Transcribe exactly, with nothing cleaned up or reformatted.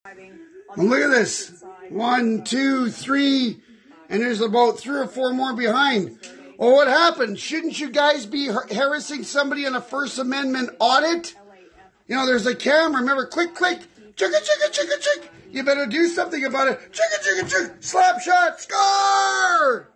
And look at this. One, two, three, and there's about three or four more behind. Oh, what happened? Shouldn't you guys be harassing somebody in a First Amendment audit? You know, there's a camera. Remember, click, click, chicka, chicka, chicka, chick. You better do something about it. Chicka, chicka, chick. Slap shot, score!